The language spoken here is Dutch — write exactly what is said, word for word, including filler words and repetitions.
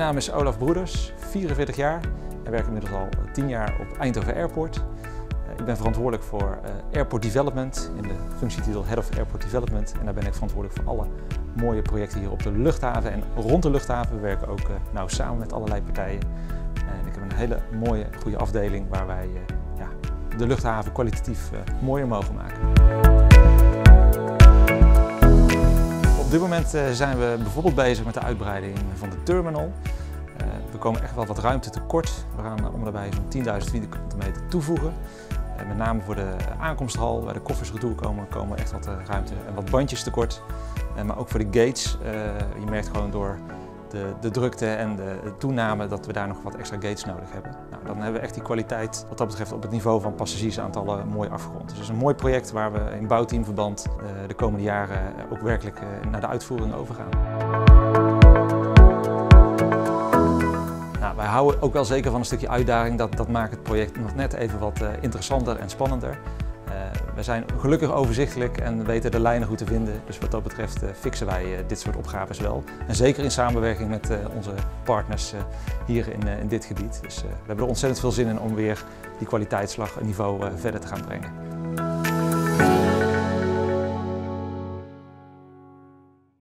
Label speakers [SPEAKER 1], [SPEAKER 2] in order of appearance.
[SPEAKER 1] naam is Olaf Broeders, vierenveertig jaar en werk inmiddels al tien jaar op Eindhoven Airport. Ik ben verantwoordelijk voor Airport Development in de functietitel Head of Airport Development. En daar ben ik verantwoordelijk voor alle mooie projecten hier op de luchthaven en rond de luchthaven. We werken ook nauw samen met allerlei partijen. En ik heb een hele mooie, goede afdeling waar wij ja, de luchthaven kwalitatief mooier mogen maken. Op dit moment zijn we bijvoorbeeld bezig met de uitbreiding van de terminal. We komen echt wel wat ruimte tekort. We gaan om daarbij zo'n tienduizend vierkante meter toevoegen. Met name voor de aankomsthal, waar de koffers retour komen, komen echt wat ruimte en wat bandjes tekort. Maar ook voor de gates. Je merkt gewoon door de, de drukte en de toename dat we daar nog wat extra gates nodig hebben. Nou, dan hebben we echt die kwaliteit wat dat betreft op het niveau van passagiersaantallen mooi afgerond. Dus het is een mooi project waar we in bouwteamverband de komende jaren ook werkelijk naar de uitvoering overgaan. Nou, wij houden ook wel zeker van een stukje uitdaging. Dat, dat maakt het project nog net even wat interessanter en spannender. Uh, we zijn gelukkig overzichtelijk en weten de lijnen goed te vinden. Dus wat dat betreft uh, fixen wij uh, dit soort opgaves wel. En zeker in samenwerking met uh, onze partners uh, hier in, uh, in dit gebied. Dus uh, we hebben er ontzettend veel zin in om weer die kwaliteitsslag een niveau uh, verder te gaan brengen.